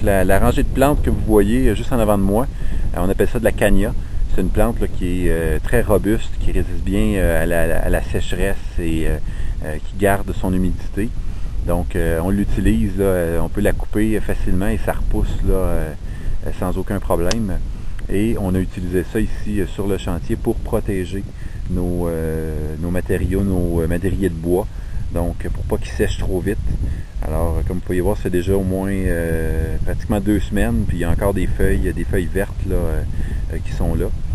la rangée de plantes que vous voyez juste en avant de moi, on appelle ça de la Cagna. C'est une plante là, qui est très robuste, qui résiste bien à la sécheresse et qui garde son humidité. Donc on l'utilise, on peut la couper facilement et ça repousse là, sans aucun problème. Et on a utilisé ça ici sur le chantier pour protéger nos matériaux, nos madriers de bois. Donc pour pas qu'ils sèchent trop vite. Alors comme vous pouvez voir, c'est déjà au moins pratiquement 2 semaines, puis il y a encore des feuilles vertes là, qui sont là.